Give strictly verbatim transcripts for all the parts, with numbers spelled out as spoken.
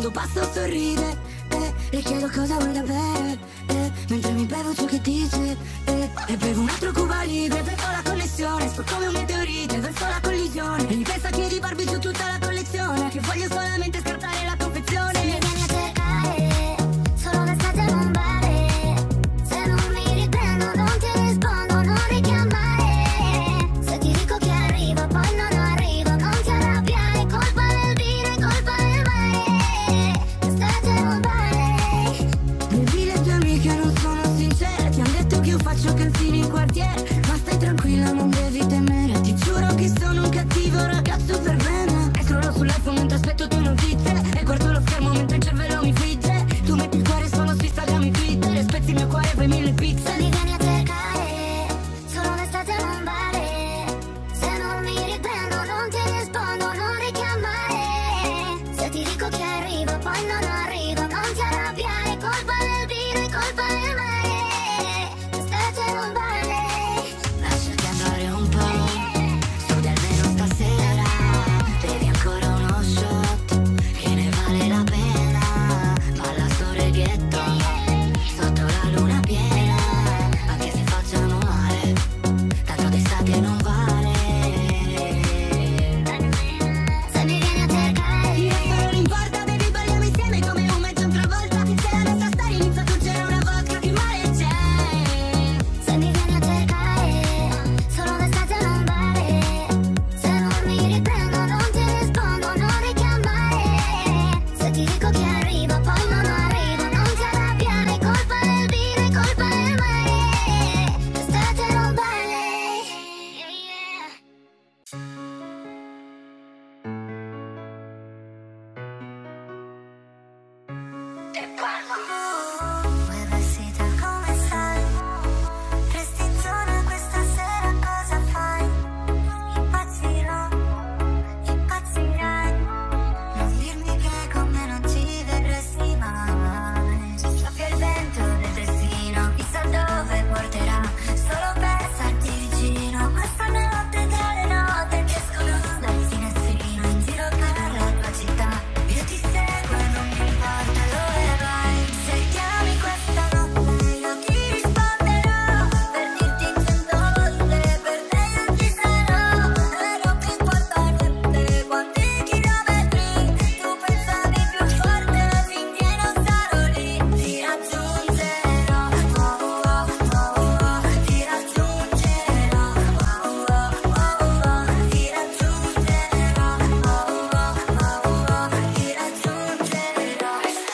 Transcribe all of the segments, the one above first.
quando passo sorride, eh, le chiedo cosa vuoi da bere, eh, mentre mi bevo ciò che dice, eh, e bevo un altro Cuba Libre. Perdo la connessione, sto come un meteorite verso la collisione, e mi pensa che di Barbie su tutta la collezione, che voglio solamente scartare la confezione. Se mi vieni a cercare, solo d'estate non vale, se non mi riprendo non ti rispondo, non richiamare, se ti dico che arrivo poi non arrivo, non ti arrabbiare, colpa del vino e colpa del mare, l'estate non vale. Baby, le tue amiche non sono sincere, ti han detto che io faccio canzini in quartiere, ma stai tranquilla, non devi temere, ti giuro che sono un cattivo ragazzo per bene. E scrollo sull'iPhone mentre aspetto tue notizie, e guardo lo schermo mentre il cervello mi frigge. Tu metti il cuore solo su Instagram e Twitter, e spezzi il mio cuore e fai mille pizze. Se mi vieni a cercare, solo l'estate non vale, se non mi riprendo non ti rispondo, non richiamare, se ti dico che arrivo poi non arrivo, non ti arrabbiare, colpa del vino e colpa del mare, l'estate non vale. Lasciati andare un po', studi almeno stasera, bevi ancora uno shot, che ne vale la pena, balla sto reggaeton sotto la luna piena, anche se facciano male, tanto d'estate non vale. Se mi vieni a cercare, io non importa, baby, balliamo insieme come un mezzo un'altra volta, se la nostra storia inizia tu c'era una vodka, che male c'è? Se mi vieni a cercare, solo d'estate non vale, se non mi riprendo non ti rispondo, non richiamare, se ti dico che arrivo poi non arrivo, non ti arrabbiare, colpa del vino e colpa del mare, l'estate non vale. Yeah, yeah. Te parlo. Uè vestita come stai? Resti in zona questa sera, cosa fai? Impazzirò, impazzirai. Non dirmi che con me non ci vedresti mai. Soffia il vento del destino, chissà dove porterà, solo per starti vicino. Questa notte tra le note che escono dal finestrino, in giro per la tua città, io ti seguo e non mi importa dove vai. Se chiami questa notte io ti risponderò, per dirti cento volte per te io ci sarò, e non mi importa niente quanti chilometri tu pensavi più forte finché non sarò lì. Ti raggiungerò, oh, oh, oh, oh, ti raggiungerò, oh, oh, oh, oh, ti raggiungerò, oh, oh, oh, oh, ti raggiungerò.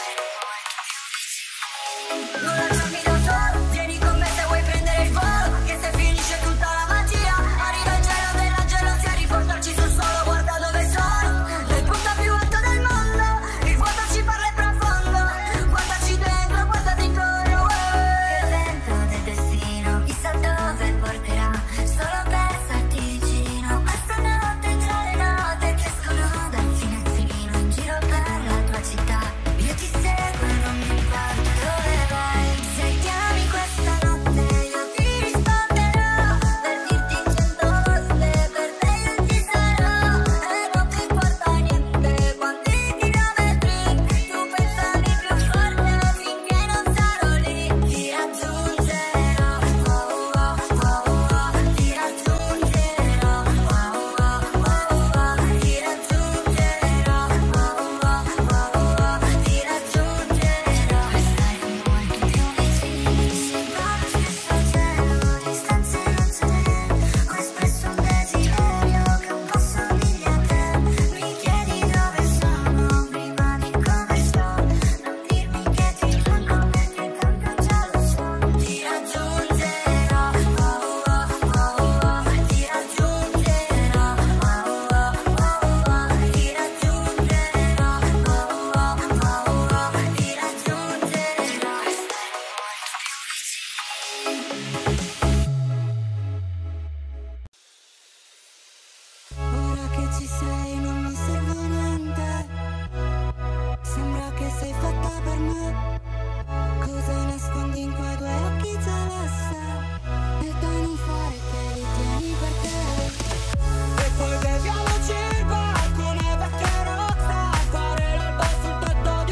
Non lasciarmi da solo, vieni con me se vuoi prendere il volo, che se finisce tutta la magia arriva il gelo della gelosia, riportarci sul suolo, guarda dove sono, nel punto più alto del mondo, il vuoto ci parla e profondo, guardaci dentro, guardati intorno, il vento del destino, chissà dove porterà, solo per starti vicino. Questa notte tra le note che escono dal finestrino, in giro per la tua città, io ti seguo e non mi importa dove vai. Se chiami questa notte io ti risponderò, per dirti cento volte per te io ci sarò, e non mi importa niente quanti chilometri tu pensavi più forte finché non sarò lì. Ti raggiungerò, oh, oh, oh, oh, ti raggiungerò, oh, oh, oh, oh, ti raggiungerò, oh, oh, oh, oh, ti raggiungerò. Restare molto più vicini, sembra lo stesso cielo, distanze non ce ne, ho espresso un desiderio che un po' somiglia a te. Mi chiedi dove sono, prima di come sto, non dirmi che ti manco perché tanto già lo so. Ti raggiungerò, oh, oh, oh, oh, ti raggiungerò, oh, oh, oh, oh, ti raggiungerò, oh, oh, oh, oh, ti raggiungerò. Ora che ci sei non mi serve niente, sembra che sei fatta per me. Cosa nascondi in quei due occhi celeste, e dai non fare che li tieni per te. E poi beviamoci il bar con le vecchie rockstar, fare l'alba sul tetto di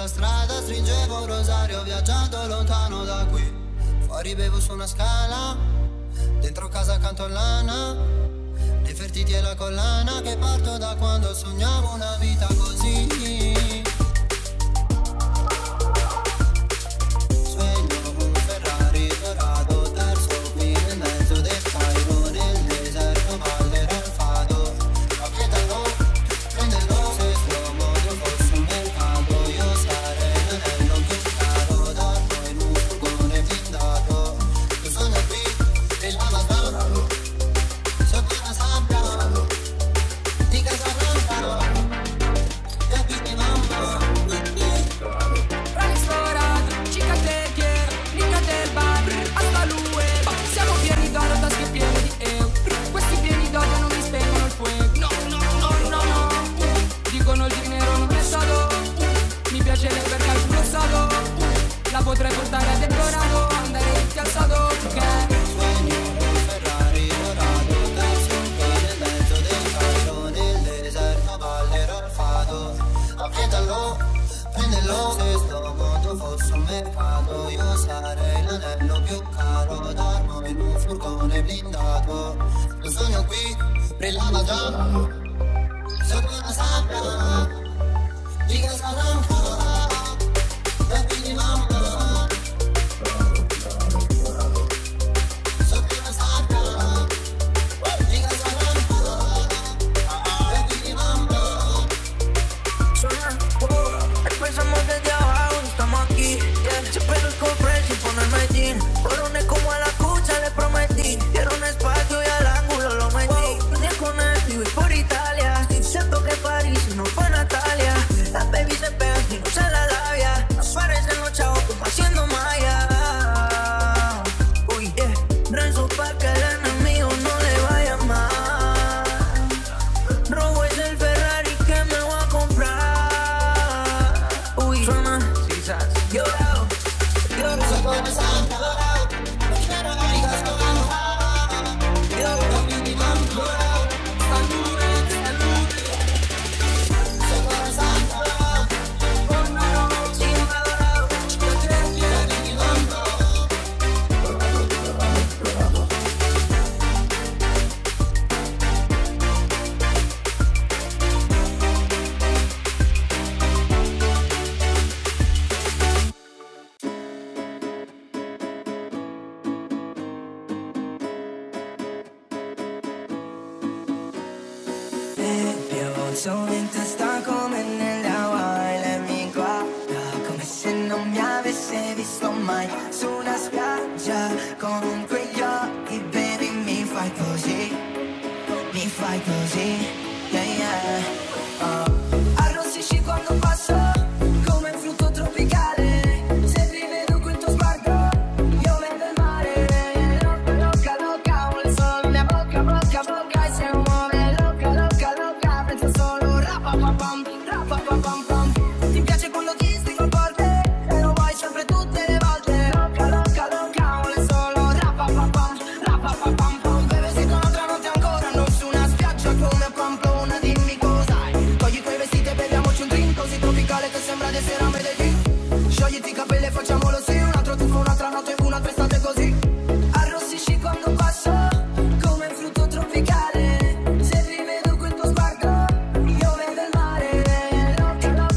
la strada, stringevo un rosario viaggiando lontano da qui. Fuori bevo su una scala, dentro casa canto all'ana. Nefertiti e la collana che parto da quando sognavo una vita così. Sogno un Ferrari dorato, terzo qui nel mezzo del Cairo, nel deserto ballerò il fado. Appietalo, prendelo, se sto mondo fosse un mercato, io sarei l'anello più caro, dormo in un furgone blindato. Io sono qui, nell'Amazon, sotto una sabbia di casa blanca, e quindi mamma. Rally esplorato, cica del chiero, mica del bar, hasta l'U E. Siamo pieni d'oro, tasche piene di euro. Questi pieni d'odio non mi spengono il fuoco. No, no, no, no, no. Dicono il dinero non è stato. Mi piace lei perché al culo stato. La potrei portare a decorato, andare tutti alzato, perché Sogno un Ferrari dorato, terzo qui nel mezzo del Cairo, nel deserto ballerò il fado. Appietalo, prendelo, se sto mondo fosse un mercato, io sarei l'anello più caro, dormo in un furgone blindato. Lo sogno qui, brillava già, sotto una sabbia di casa blanca, e quindi mamma. Sotto una sabbia di casa blanca, e quindi mamma. Suena, oh, empezamos desde abajo y estamos aquí, yeah. Siempre los compré sin ponerme jean. Coroné como a la cucha, le prometí. Dieron espacio y al ángulo lo metí. Vine con él y voy por Italia. Siento que París no fue Natalia. Las baby se pegan y no se la labia. Nos parecen los chavos como haciendo maya. Uy, yeah. Rezo pa' que el enemigo no le vaya mal. Robo es el Ferrari que me voy a comprar. Uy, suena, llorado, llorado. Sotto una sabbia di casa blanca, e quindi mamma. Solo in testa come nell'acqua e lei mi guarda come se non mi avesse visto mai su una spiaggia con quegli occhi, baby, mi fai così, mi fai così, yeah, yeah. Oh. Arrossisci quando passo come un frutto tropicale, se rivedo quel tuo sguardo io vedo il mare, loca, loca, loca, vuole solo mia bocca, bocca, bocca, e se muove loca, loca, loca, penso solo rapapapam, rapapapam, pam. Ti piace quando ti stringo forte e lo vuoi sempre tutte le volte, loca, loca, loca, vuole solo rapapapam, rapapapam, pam. Beve se con un'altra notte ancora non su una spiaggia come a Pamplona, dimmi cos'hai. Togli quei vestiti e beviamoci un drink così tropicale che sembra di essere a Medellin. Sciogliti i capelli e facciamolo sì, un altro tuffo, un'altra notte, un'altra estate così. Arrossisci quando passo come un frutto tropicale, se rivedo quel tuo sguardo io vedo il mare, loca,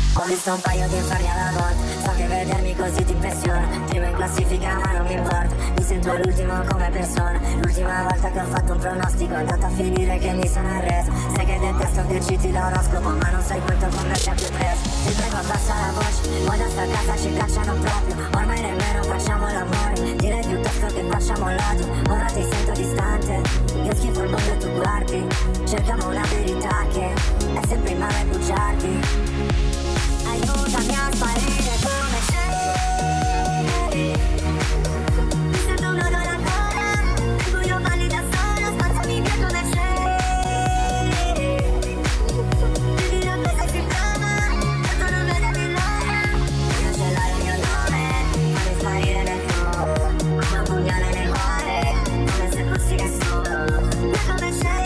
Ho visto un paio di inferni alla volta, so che vedermi così ti impressiona. Primo in classifica ma non mi importa, mi sento l'ultimo come persona. L'ultima volta che ho fatto un pronostico è andata a finire che mi sono arreso. Sai che detesto che citi l'oroscopo, ma non sai quanto con me ti ha più preso. Ti prego abbassa la voce, poi da sta casa ci cacciano proprio. Ormai nemmeno facciamo l'amore, direi piuttosto che facciamo l'odio. Ora ti sento distante, io schifo il mondo e tu guardi. Cerchiamo una verità che è sempre in mano ai bugiardi. Aiutami a sparire come sei. Mi sento un odore ancora, nel buio balli da sola, spazzami via come sei. Ti dirò che sei più brava, tanto non vedermi l'ora. Io ce l'hai il mio nome, fammi sparire nel fuoco. Come un pugnale nel cuore, come se fossi nessuno. Via come sei.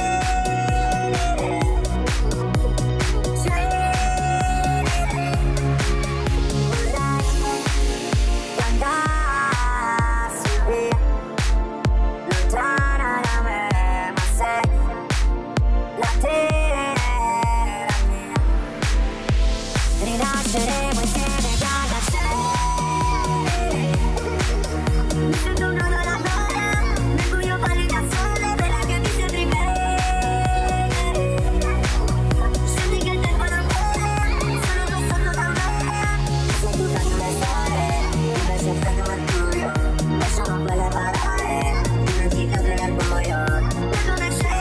Rinasceremo insieme da sé. Mi sento un nodo alla gola, nel buio balli da sole, bella che mi sembri bene. Senti che il tempo non vuole, sono passato da un'ora. Sto buttando le storie, invece freddo al buio. Lasciamo quelle parole, dimenticate nel buio. Ma come sei?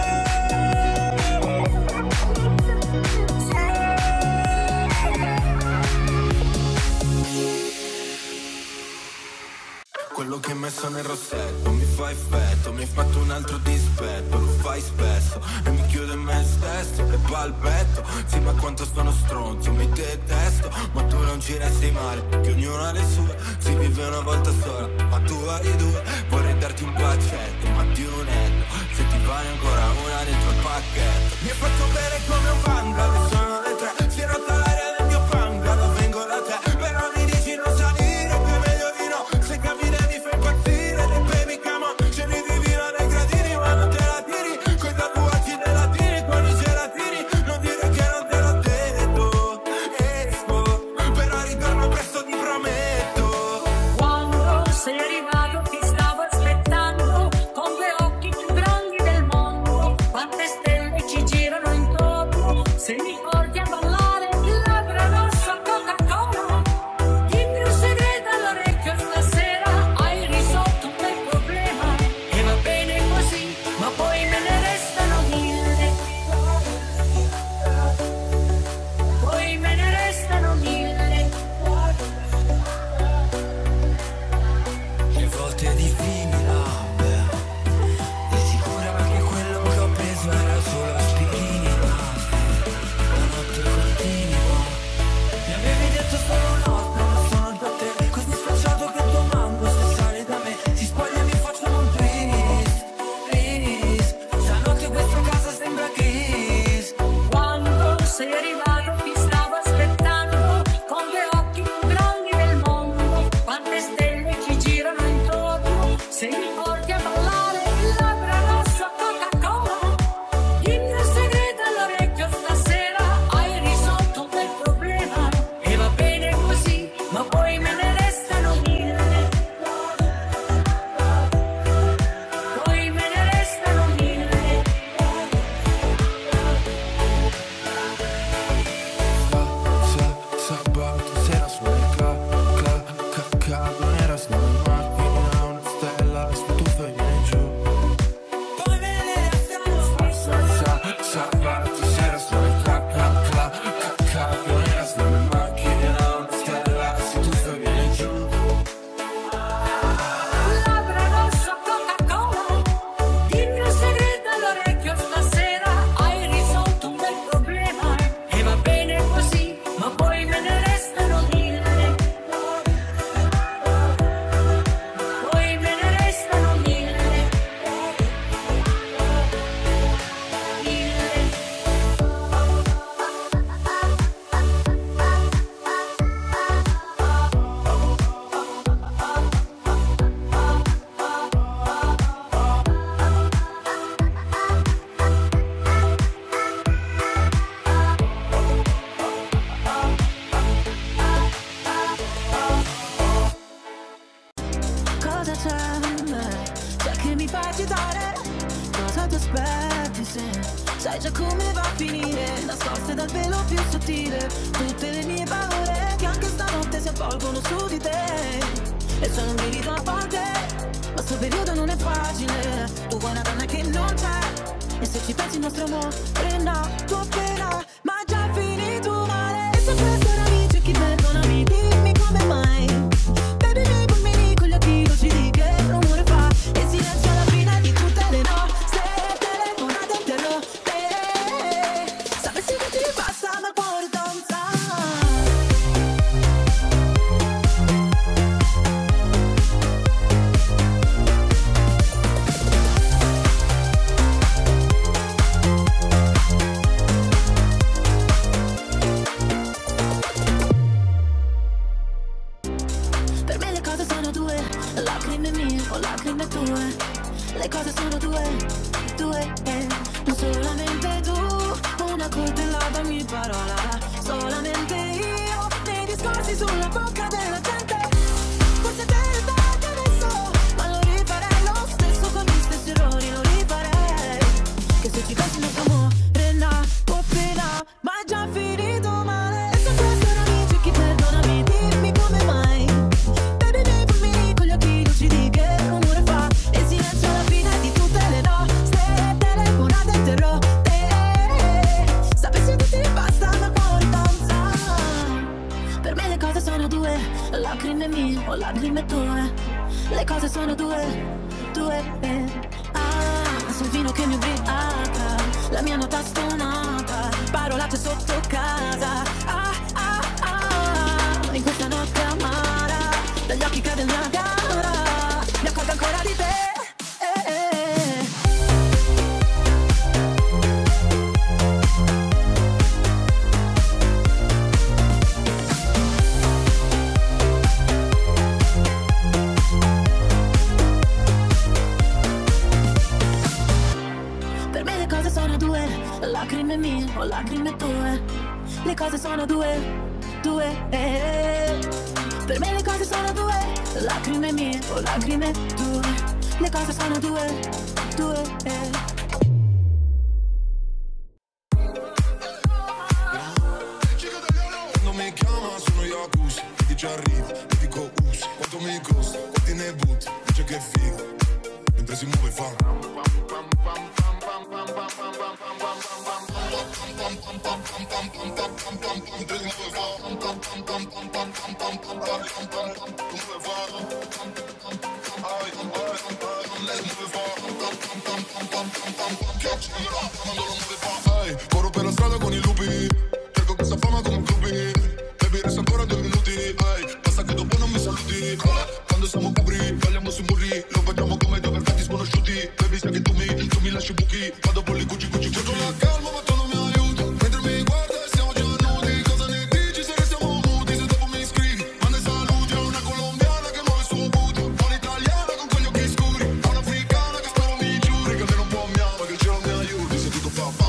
Quello che hai messo nel rossetto mi fa effetto, mi hai fatto un altro dispetto, lo fai spesso e mi chiudo in me stesso e balbetto. Sì, ma quanto sono stronzo, mi detesto, ma tu non ci resti male, che ognuno ha le sue, si vive una volta sola, ma tu hai due. Vorrei darti un bacetto, ma ti unetto, se ti vale ancora una dentro il pacchetto. Mi hai fatto bere come un bungalow, sono le tre, si è rotta l'aria del mio bungalow, vengo da te, però mi dici non salire, che è meglio di no, se cammini mi fai impazzire, le baby come on, scegli di vino dai gradini, ma non te la tiri, coi tatuaggi dei latini, con i gelatini, non dire che non te l'ho detto, esco, però ritorno presto ti prometto. Quando sei arrivato ti stavo aspettando, con due occhi più grandi del mondo, quante stelle ci girano intorno, se mi tutte le mie paure che anche stanotte si avvolgono su di te. E sono un brivido a volte, ma sto periodo non è facile. Tu vuoi una donna che non c'è, e se ci pensi il nostro amore è nato appena, ma è già finito male. E se questo era amici, chi perdonami, dimmi come mai. Baby, miei pulmini con gli occhi dolci di che rumore fa. E silenzio alla fine di tutte le nostre telefonate interrotte. Sapessi che ti basta ma il cuore danza. Per me le cose sono due, lacrime mie o lacrime tue. Le cose sono due, due, eh. Non solamente tu, una coltellata ogni parola. Solamente io, nei discorsi sulla bocca della gente. Forse te ne date adesso, ma lo rifarei lo stesso con gli stessi errori, lo rifarei. Che se ci pensi il nostro amore nato appena, ma è già finito male. E se questo era amici, chi perdonami, dimmi come mai. Baby, miei pulmini con gli occhi dolci di che rumore fa. E silenzio alla fine di tutte le nostre telefonate interrotte. Sapessi che ti basta ma il cuore danza. Per me le cose sono due, lacrime mie o lacrime tue. Le cose sono due, due, eh. Ah, sul vino che mi ubriaca, la mia nota stonata, parolacce sotto casa. Ah, ah, ah, in questa notte amara, dagli occhi cade la gara, mi accorgo ancora di te. Eh, eh. Per me le cose sono due, lacrime mie o lacrime tue. Le cose sono due, due, eh. Per me le cose sono due, lacrime mie o lacrime tue. Le cose sono due, due, eh. Quando mi chiama sono Yakuza, che ci arriva, ti dico usi. Quanto mi costa, quanti ne butti, dice che è figo, mentre si muove fa. Ehi, corro per la strada con i lupi, cerco questa fama come un clubi. Baby, resta ancora due minuti, ehi, basta che dopo non mi saluti. Quando siamo cubri, balliamo sui muri, lo facciamo come due perfetti sconosciuti. Baby, sai che tu mi, tu mi lasci buchi, vado per le cucci, cucci, cucci. Cerco la calma ma tu non mi aiuti, mentre mi guarda e siamo già nudi. Cosa ne dici se restiamo muti, se dopo mi scrivi? Manda i saluti a una colombiana che muove il suo booty, a un'italiana con quegli occhi scuri, a un'africana che spero mi giuri che me non può amare, che il cielo mi aiuti se tutto fa.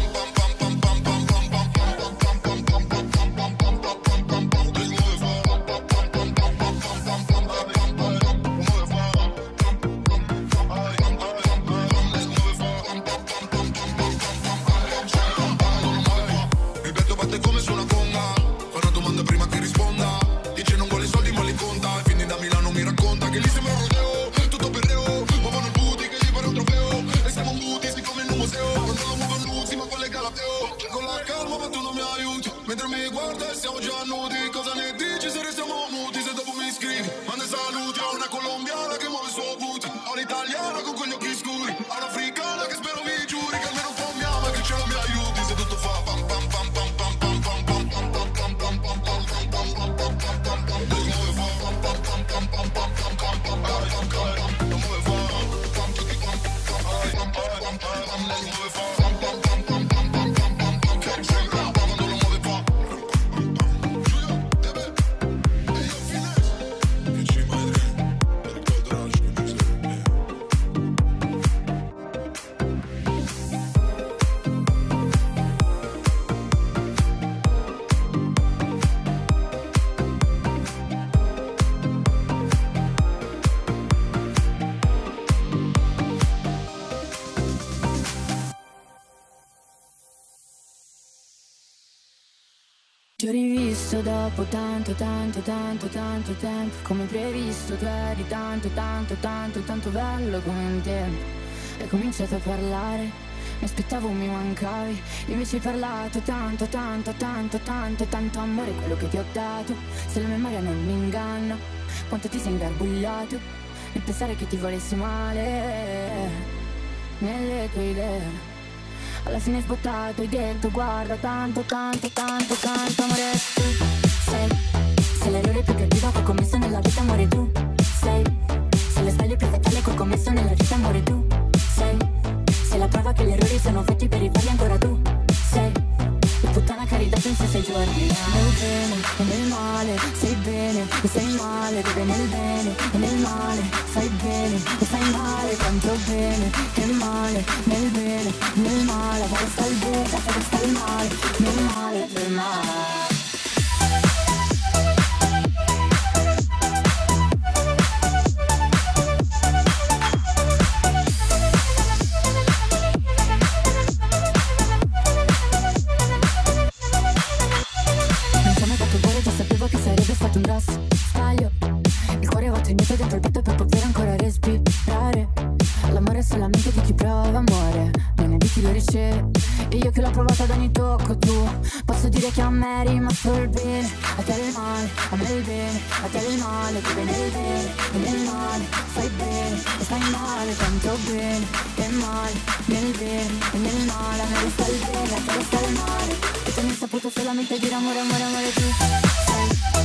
visto dopo tanto, tanto, tanto, tanto tempo. Come previsto tu eri tanto, tanto, tanto, tanto bello come un tempo. Hai cominciato a parlare, mi aspettavo mi mancavi. Invece hai parlato tanto, tanto, tanto, tanto, tanto amore quello che ti ho dato. Se la memoria non mi inganna, quanto ti sei ingarbugliato nel pensare che ti volessi male nelle tue idee. Alla fine hai sbottato, hai detto guarda tanto, tanto, tanto, tanto amore tu sei, sei l'errore più cattivo che ho commesso nella vita amore tu sei, sei lo sbaglio più fatale che ho commesso nella vita amore tu sei, sei la prova che gli errori sono fatti per rifarli ancora tu sei, la puttana che hai ridato in sei giorni. Nel bene e nel male, sei bene e sei male, dove nel bene e nel male, fai bene e fai male, tanto bene che male, nel bene e nel male, dove sta il bene, dove sta il male, nel male, nel male. Un grosso sbaglio, il cuore va tenuto dentro il petto per poter ancora respirare. L'amore è solamente di chi prova amore, non è di chi lo riceve. E io che l'ho provato ad ogni tocco tu, posso dire che a me è rimasto il bene. A te il male, a me il bene, a te il male, tu bene il bene, e nel male, fai bene e fai male, tanto bene e male, nel bene e nel male, a me resta il bene, a te resta il male. E tu mi hai saputo solamente dire amore, amore, amore tu sei.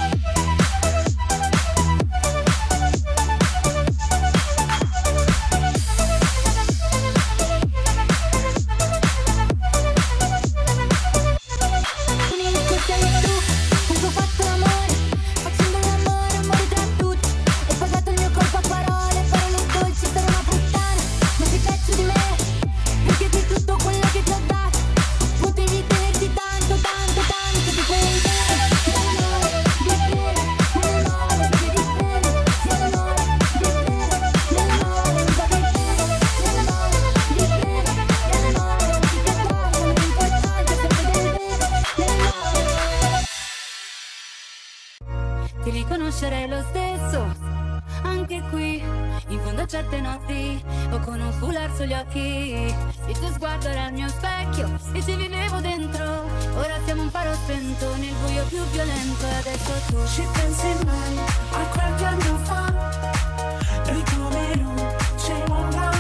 Ti riconoscerei lo stesso, anche qui, in fondo a certe notti, o con un foulard sugli occhi. Il tuo sguardo era il mio specchio, e ci vivevo dentro. Ora siamo un faro spento, nel buio più violento, e adesso tu. Ci pensi mai a qualche anno fa, noi come luce ombra,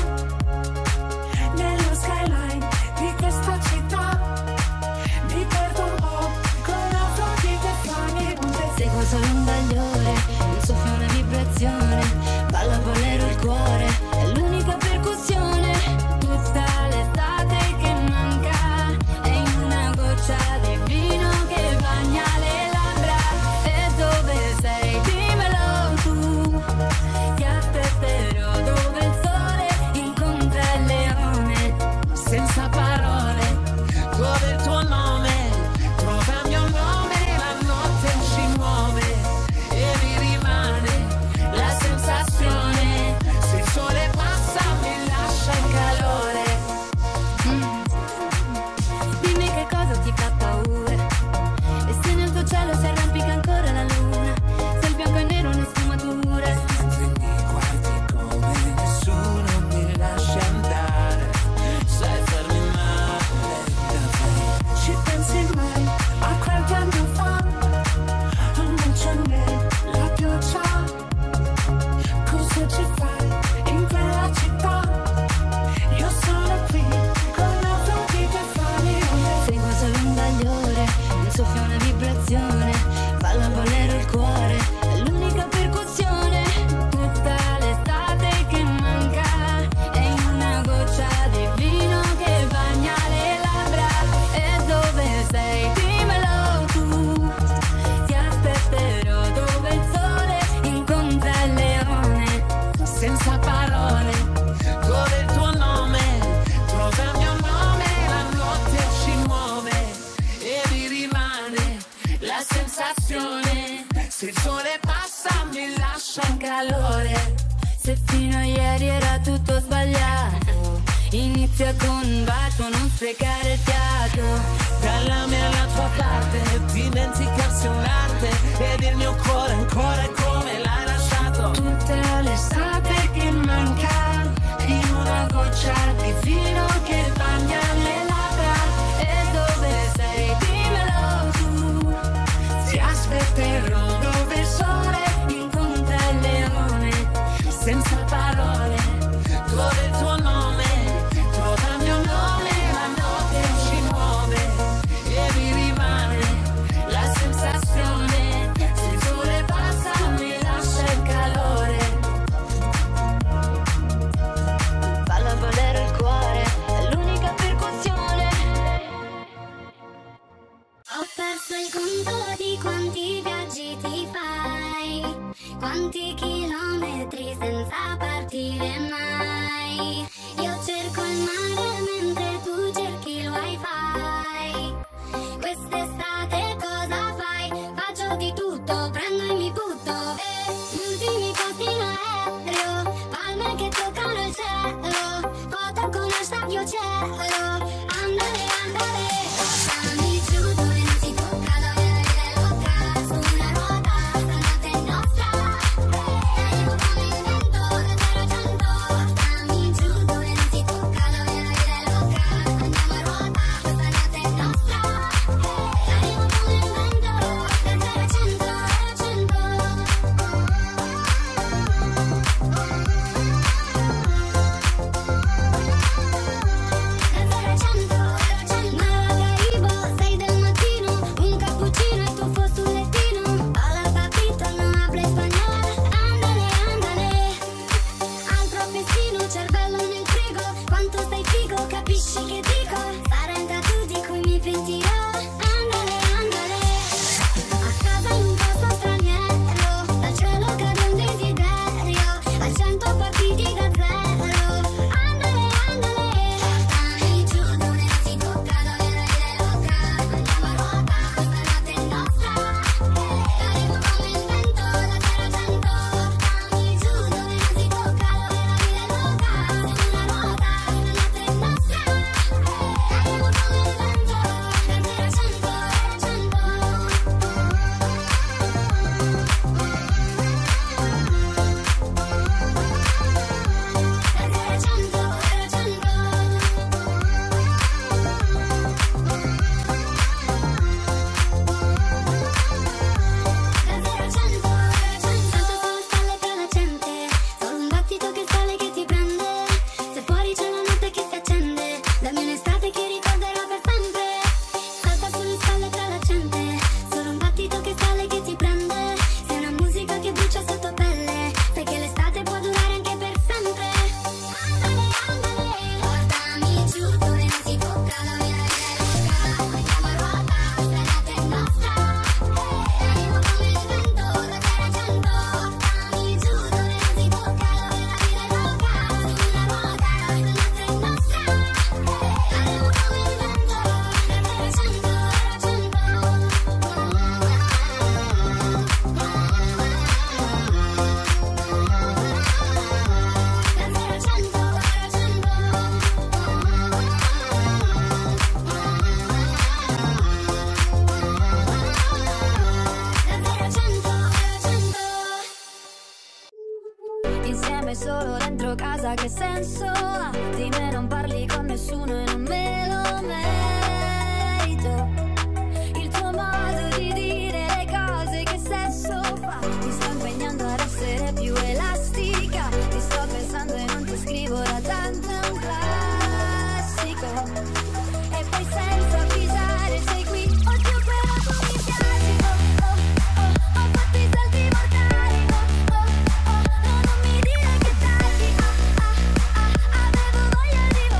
nello skyline di questa città. Mi perdo un po' con la fatica e fame. Seguo solo un bagliore, un soffio, una vibrazione, balla bolero il cuore, è l'unica percussione. Tutta l'estate che manca è in una goccia di vino che bagna le labbra. E dove sei? Dimmelo tu, ti aspetterò dove il sole incontra il leone. Senza parole, dove il tuo nome trova il mio nome, la notte ci muove e mi rimane la sensazione. Se il sole passa mi lascia il calore. Mm. Dimmi che cosa ti fa paura, e se nel tuo cielo si arrampica ancora la luna, se il bianco e nero è una sfumatura. Se mi guardi come nessuno mi lascia andare, sai farmi male davvero. Ci pensi mai a qualche anno fa, non c'è nella pioggia? Cosa ci fai in quella città? Io sono qui con la fatica e fame. Seguo solo un bagliore, un soffio, una vibrazione, balla bolero il cuore, è l'unica percussione. Tutta l'estate che manca è in una goccia di vino che bagna le labbra. E dove sei? Dimmelo tu, ti aspetterò dove il sole incontra il leone. Senza parole, dove il tuo nome trova il mio nome, la notte ci muove e mi rimane la sensazione. Se il sole passa mi lascia un calore. Se fino a ieri era tutto sbagliato, Inizia con un bacio, non sprecare il fiato. Dalla mia alla tua parte, dimenticarsi un'arte ed il mio cuore ancora è come l'hai lasciato. Tutta l'estate che manca, in una goccia di vino che bagna le labbra. E dove sei? Dimmelo tu. Ti aspetterò dove il sole incontra il leone, senza parole. Dove il tuo nome trova il mio nome, la notte ci muove e mi rimane la sensazione. Se il sole passa mi lascia il calore. Balla bolero il cuore, è l'unica percussione. Ho perso il conto di quanti viaggi ti fai, quanti chilometri senza partire mai. Io cerco il mare mentre tu cerchi il wifi. Quest'estate cosa fai? Faccio di tutto, prendo e mi butto. E ultimi posti in aereo, palme che toccano il cielo, foto con hashtag io cielo. Andare, andare, portami giù dove non si tocca, dove la vita è loca. Su una ruota, stanotte è nostra. Andiamo come il vento, da zero a cento. Portami giù dove non si tocca, dove la vita è loca. Andiamo a ruota, stanotte è nostra. Andiamo come il vento, da zero a cento, a cento. Maracaibo, sei del mattino, un cappuccino e tuffo sul lettino. Hola papito, no hablo español. Andale, andale, altro festino, cervello nel frigo. Quanto sei figo, capisci che dico? Sarenta tu di cui mi pentirò. Andale, andale, a casa in un posto straniero, dal cielo cade un desiderio, a cento partiti da zero. Andale, andale, portami giù dove non si tocca, dove la vita è loca. Andiamo a ruota, stanotte è nostra. Saremo come il vento, da zero a cento. Portami giù dove non si tocca, dove la vita è loca. Siamo una ruota, stanotte è nostra. Saremo come il vento, da zero a cento, a cento. Solo un battito che sale che ti prende. Se fuori c'è la notte che si accende, dammi un'estate che ricorderò per sempre. Salta sulle spalle tra la gente, solo un battito che sale che ti prende. Sei una musica che brucia sotto pelle, sai che l'estate può durare anche per sempre. Andale, andale, portami giù dove non si tocca, dove la vita è loca. Andiamo a ruota, stanotte è nostra. Andiamo come il vento, da zero a cento. Portami giù dove non si tocca, dove la vita è loca. Su una ruota, stanotte è nostra. Andiamo come il vento, da zero a cento, a cento. Insieme solo dentro casa, che senso ha? Di me non parli con nessuno e non me lo merito. Il tuo modo di dire le cose, che senso fa? Mi sto impegnando ad essere più elastica, ti sto pensando e non ti scrivo da tanto, è un classico. E poi senza avvisare sei qui, oddio però tu mi piaci. Oh oh oh, ho fatto i salti mortali. Oh oh oh, no non mi dire che tardi. Ah ah ah, avevo voglia di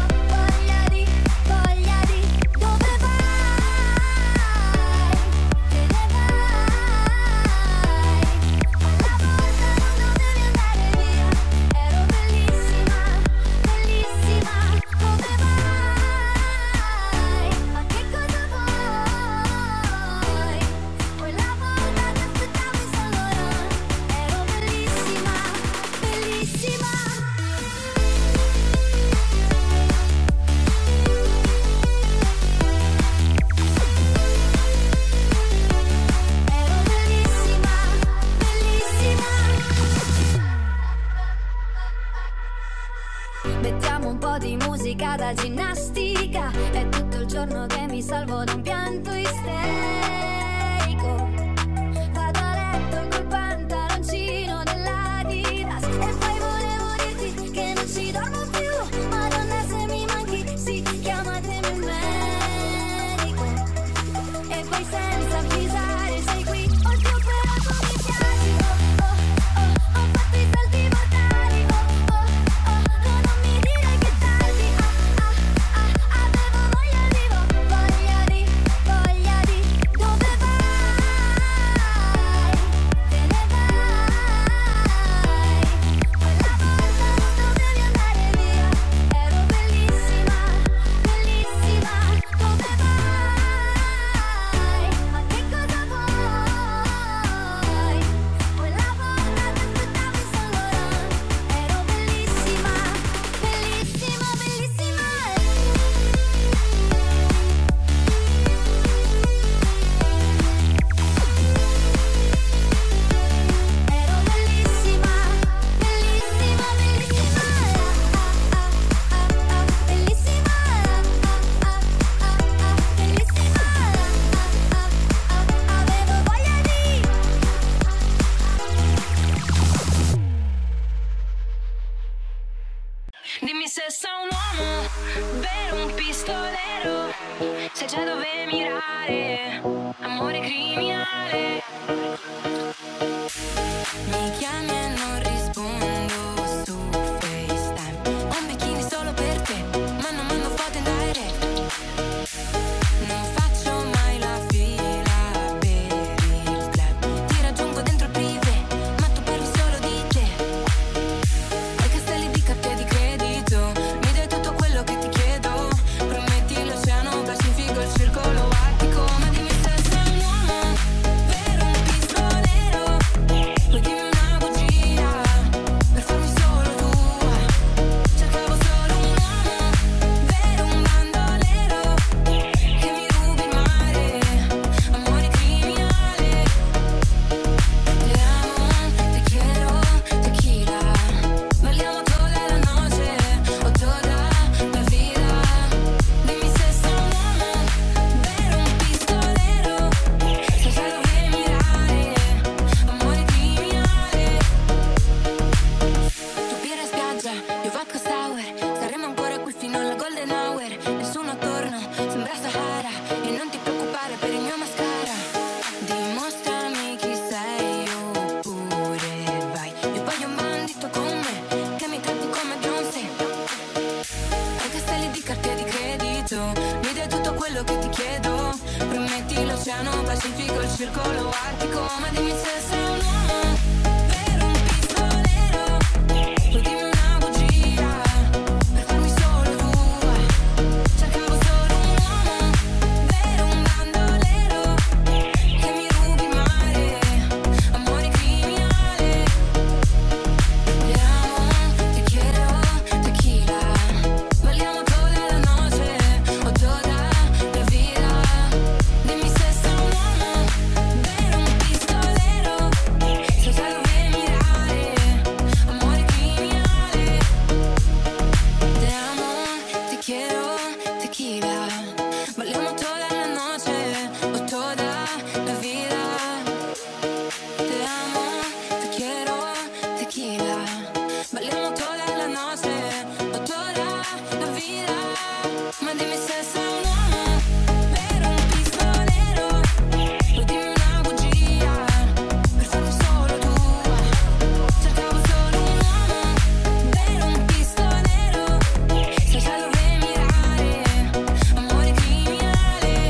circolo artico, ma dimmi se sei un uomo vero, un pistolero. Poi dimmi una bugia per farmi solo tua. Cercavo solo un uomo vero, un bandolero che mi rubi male, amore criminale. Te amo, te quiero, tequila. Balliamo toda la noche o toda la vida. Dimmi se sei un uomo vero, un pistolero, se già lo vuoi mirare, amore criminale. Te amo, te quiero, tequila. Balliamo toda la noche o toda la vida. Te amo, te quiero, tequila. Balliamo toda la noche o toda la vida. Ma dimmi se sei un uomo vero, un pistolero. Poi dimmi una bugia per farmi solo tua. Cercavo solo un uomo vero, un pistolero, se già lo vuoi mirare, amore criminale.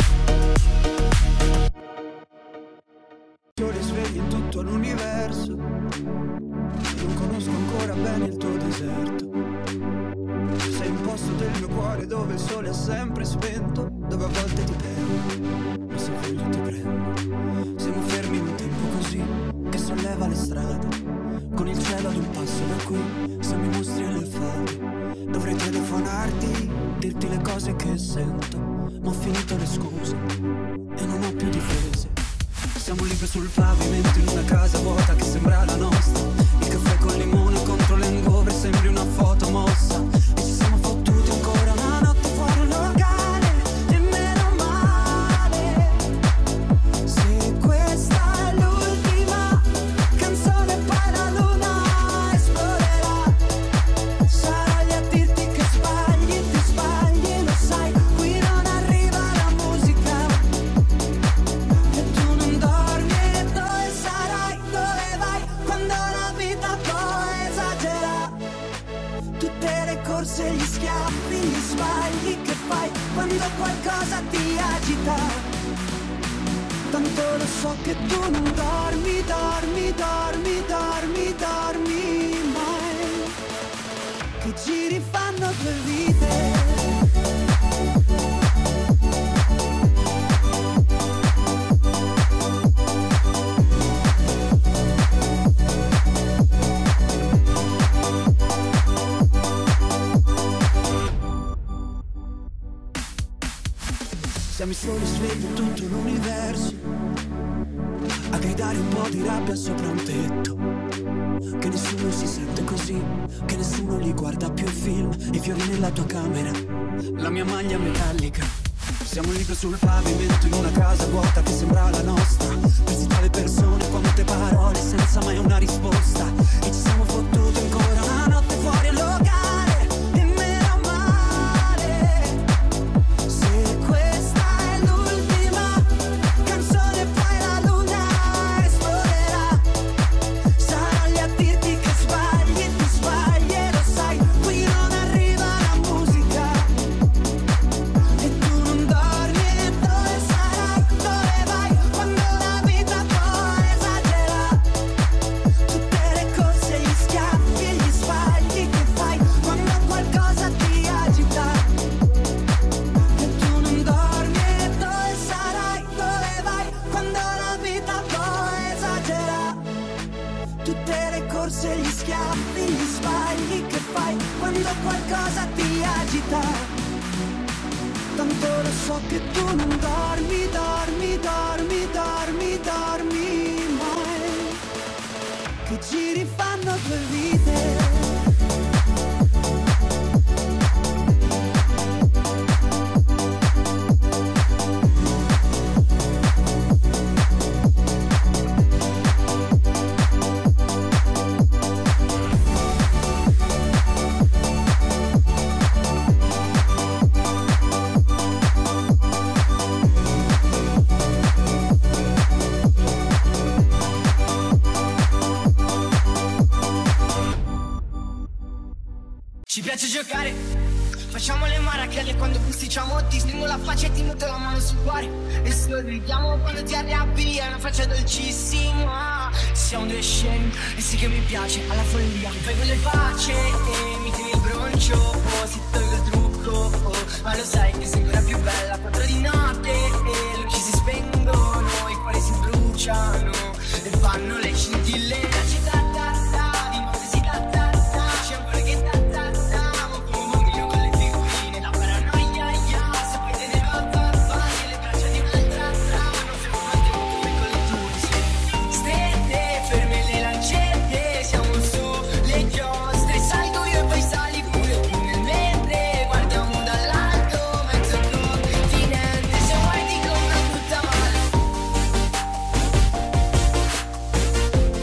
Io risvegli in tutto l'universo, non conosco ancora bene il tuo deserto. Sei un posto del mio cuore dove il sole è sempre spento, dove a volte ti perdo, ma se voglio ti prendo. Siamo fermi in un tempo così che solleva le strade, con il cielo ad un passo da qui, siamo i mostri e le fate. Dovrei telefonarti, dirti le cose che sento, ma ho finito le scuse e non ho più difese. Siamo liberi sul pavimento in una casa vuota che sembra la nostra. Il caffè col limone contro l'hangover, sembri una foto mossa. E ci siamo fottuti ancora una notte fuori un locale, e meno male. Se questa è l'ultima canzone poi la luna esploderà. Sarò lì a dirti che sbagli, ti sbagli, lo sai. Qui non arriva la musica e tu non dormi. E dove sarai, dove vai, quando la vita poi esagera. Tutte le corse, gli schiaffi, gli sbagli che fai quando qualcosa ti agita. Tanto lo so che tu non dormi, dormi, dormi, dormi, dormi mai. Che giri fanno due vite. Siamo i soli svegli in tutto l'universo, a gridare un po' di rabbia sopra un tetto. Che nessuno si sente così, che nessuno li guarda più i film, i fiori nella tua camera, la mia maglia metallica. Siamo liberi sul pavimento in una casa vuota che sembra la nostra, persi tra le persone, quante parole senza mai una risposta. E ci siamo fottuti ancora una notte fuori al locale, e meno male. Se questa è l'ultima canzone poi la luna esploderà. Sarò lì a dirti che sbagli, ti sbagli e lo sai. Qui non arriva la musica e tu non dormi. E dove sarai, dove vai, quando la vita poi esagera. Tutte le corse, gli schiaffi e gli sbagli che fai quando qualcosa ti agita. E tu non dormi. E dove sarai, dove vai, quando la vita poi esagera. Tutte le corse, gli schiaffi, gli sbagli che fai quando qualcosa ti agita. Tanto lo so che tu non dormi, dormi, dormi, dormi, dormi mai. Che giri fanno due vite. Ci piace giocare, Facciamo le marachelle quando posticciamo, ti stringo la faccia e ti metto la mano sul cuore. E sorridiamo quando ti arrabbi, è una faccia dolcissima. Siamo due scemi, e sì che mi piace, alla follia. Fai quelle facce e mi tieni il broncio, oh, si tolgo il trucco, oh, ma lo sai che sei ancora più bella. Quattro di notte e le luci si spengono, i cuori si bruciano e fanno le scintille. La città ta ta, di notte si ta ta ta, c'è un cuore che ta ta ta, ma come un bambino con le figurine. La paranoia, ya, se poi te ne va, va, va, e le braccia di un'altra tra, non fermo mai tempo come con le tue, sì. Stette, ferme le lancette, siamo su le giostre, salgo io e poi sali pure tu nel mentre guardiamo dall'alto, mezzo continente, se vuoi ti compro tutta male.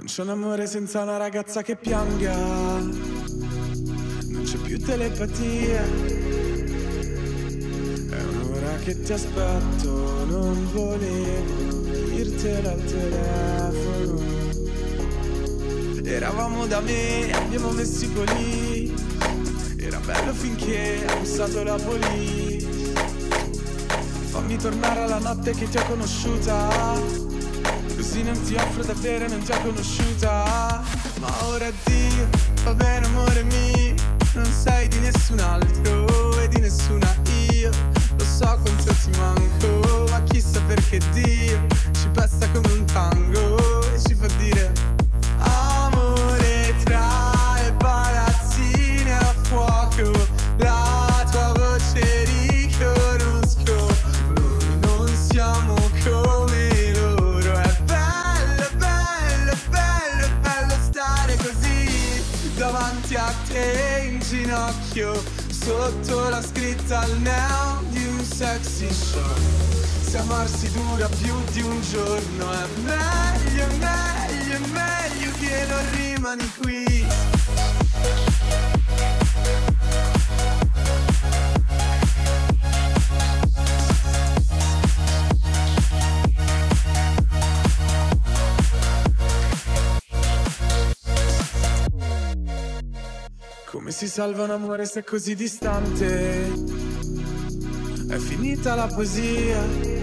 Non c'è un amore senza una ragazza che pianga, non c'è più telepatia. È un'ora che ti aspetto, non volevo dirtelo al telefono. Eravamo da me, abbiamo messo i poli. Era bello finché ha bussato la police. Fammi tornare alla notte che ti ho conosciuta, così non ti offro da bere, non ti ho conosciuta. Ma ora addio, va bene amore mio, non sei di nessun altro e di nessuna io. Lo so quanto ti manco, ma chissà perché Dio ci passa come un tango e ci fa dire amore tra le palazzine a fuoco. La tua voce riconosco, noi non siamo come loro. È bello, bello, bello, bello stare così davanti a te in ginocchio, sotto la scritta al neon di un sexy show. Se amarsi dura più di un giorno è meglio, meglio, meglio che non rimani qui. Come si salva un amore se è così distante? È finita la poesia.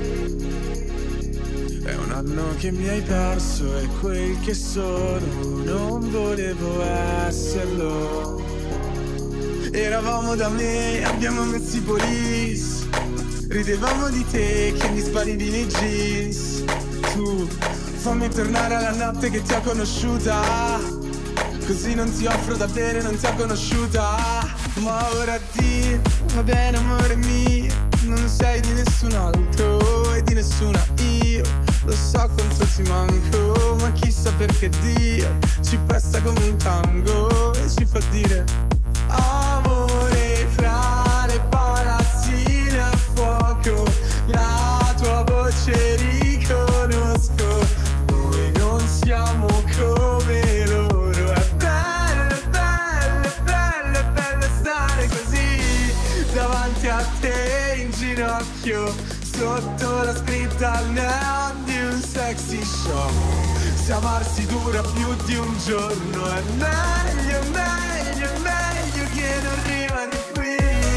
È un anno che mi hai perso e quel che sono non volevo esserlo. Eravamo da me, abbiamo messo i police. Ridevamo di te che mi sparivi nei jeans. Tu, fammi tornare alla notte che ti ho conosciuta, così non ti offro da bere, non ti ho conosciuta. Ma ora addio, va bene amore mio, non sei di nessun altro e di nessuna io. Lo so quanto ti manco, ma chissà perché Dio ci passa come un tango e ci fa dire amore tra le palazzine a fuoco. La tua voce riconosco, noi non siamo come loro. È bello, bello, bello, bello stare così davanti a te in ginocchio, sotto la scritta al neon di un sexy show. Se amarsi dura più di un giorno è meglio, meglio, meglio che non rimani qui.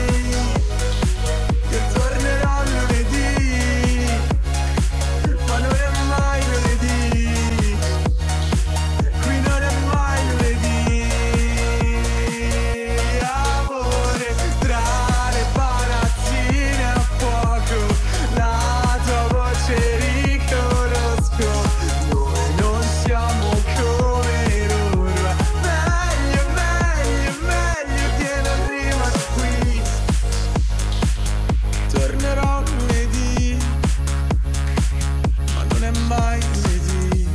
Io tornerò lunedì, ma non è mai lunedì. Qui non è mai lunedì. Amore tra le palazzine a fuoco, la tua voce riconosco, noi non siamo come loro. Meglio, meglio, meglio che non rimani qui. Tornerò lunedì, ma non è mai lunedì.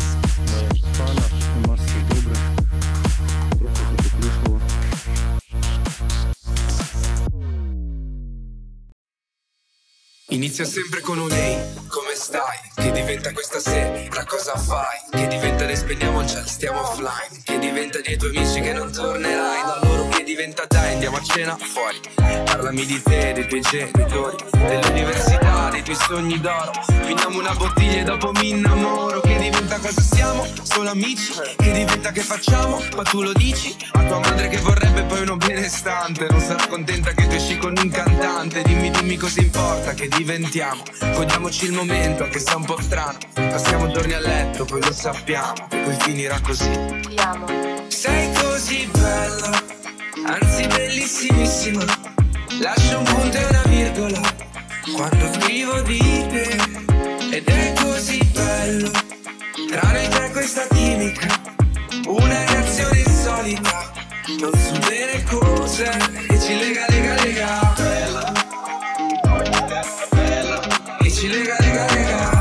Inizia sempre con un ehi, come stai? Che diventa questa sera, cosa fai? Che diventa ne spegniamo il cielo, stiamo offline. Che diventa dei tuoi amici che non tornerai. Da loro che diventa dai, andiamo a cena fuori. Parlami di te, dei tuoi genitori, dell'università, dei tuoi sogni d'oro. Finiamo una bottiglia e dopo mi innamoro. Che diventa cosa siamo? Solo amici. Che diventa che facciamo? Ma tu lo dici a tua madre che vorrebbe poi uno benestante. Non sarà contenta che tu esci con un cantante. Dimmi, dimmi cosa importa che diventiamo. Godiamoci il momento anche se è un po' strano. Passiamo giorni a letto, poi lo sappiamo che poi finirà così. Ti amo. Sei così bella, anzi bellissimissima. Lascio un punto e una virgola quando scrivo di te. Ed è così bello, tra noi c'è questa chimica, una reazione insolita. Non so bene cos'è che ci lega, lega, lega. Bella, bella, che ci lega, lega, lega.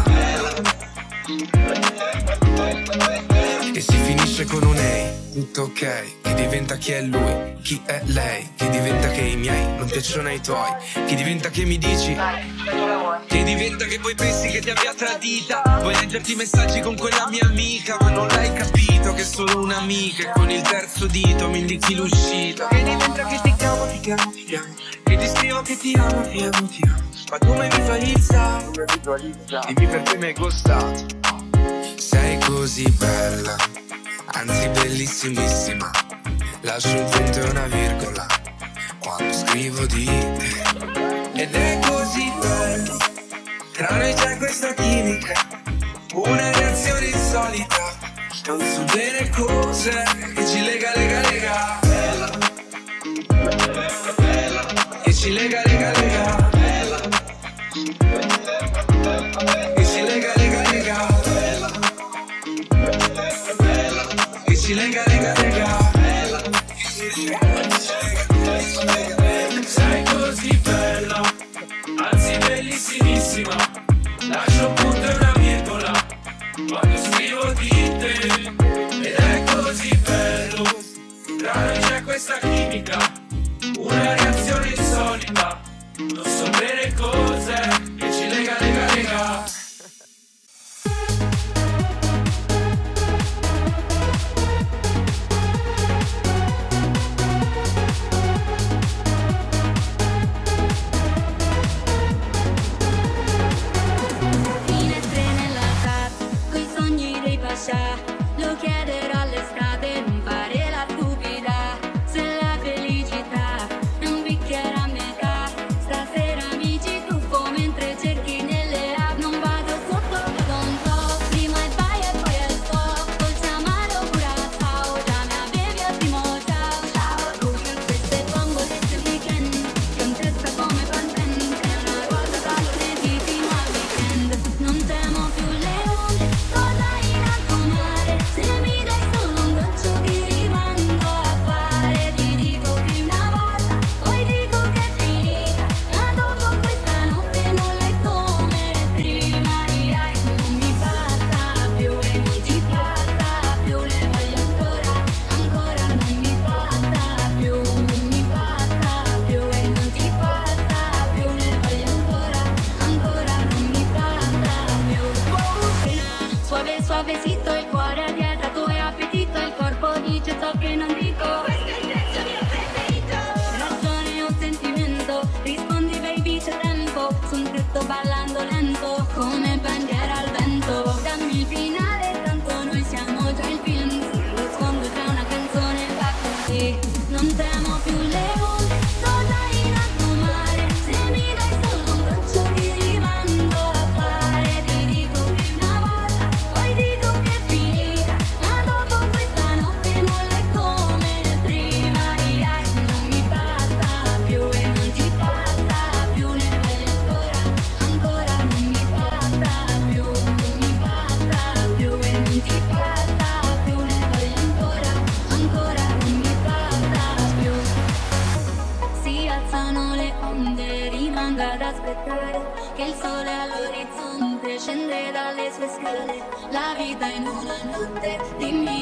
E si finisce con un ehi, tutto ok. Che diventa chi è lui, chi è lei. Che diventa che i miei non piacciono ai tuoi. Che diventa che mi dici che diventa che poi pensi che ti abbia tradita. Vuoi leggerti i messaggi con quella mia amica, ma non l'hai capito che solo un'amica e con il terzo dito mi indichi l'uscita. Vieni dentro che ti chiamo, ti chiamo, ti chiamo, che ti scrivo che ti amo, ti amo, ti amo. Ma tu mi visualizza, dimmi perché mi hai gustato. Sei così bella, anzi bellissimissima. Lascio un punto e una virgola quando scrivo di te. Ed è così bello, tra noi c'è questa chimica, una reazione insolita, non so bene cos'è che ci lega, lega, lega. Bella, bella, bella, che ci lega, lega, lega. Bella, che ci lega, lega, lega. Bella, bella, che ci lega, lega, lega. Bella, che ci lega, lega, lega. Sei così bella, anzi bellissimissima. Lascio un punto e una virgola quando scrivo di te. Ed è così bello, tra noi c'è questa chimica, una reazione insolita, non so bene cos'è che ci lega, lega, lega. Lo chiederò all'estate, non fare la stupida. Se la felicità è un bicchiere a metà, stasera mi ci tuffo mentre cerchi nelle app. Non vado sotto, vado un po', prima il vai e poi il stop. Dolce amaro curazao, già mi avevi ottimo, ciao ciao. Luce queste bombolette weekend, che un testa come Pantene, che è una cosa da lunedì fino al weekend. Non temo più le onde, sola in alto mare. Se mi dai solo un braccio ti rimando a fare. Ti dico che una volta, poi dico che è finita. Ma dopo questa notte non l'hai come prima. Direi non mi basta più e non ti basta più. Le voglio ancora, ancora non mi basta più. Non mi basta più e non ti basta più. Le voglio ancora, ancora non mi basta più. Suave, suavecito il cuore a dieta, tu hai appetito, il corpo dice ciò che non dico. Questo è il prezzo mio preferito. Ragione o sentimento, rispondi baby c'è tempo. Su un tetto ballando lento, come bandiera al vento. Dammi il finale, tanto noi siamo già il film. Lo sfondo c'è una canzone, va così. Non temo più le onde, sola in alto mare. Se mi dai solo un braccio ti rimando a fare. Ti dico che una volta, poi dico che è finita. Ma dopo questa notte non l'hai come prima. Direi non mi basta più e non ti basta più. Ne voglio ancora, ancora non mi basta più. Non mi basta più e non ti basta più. Ne voglio ancora, ancora non mi basta più. Si alzano le onde, rimango ad aspettare che il sole all'orizzonte scende dalle sue scale. La vita in una notte, dimmi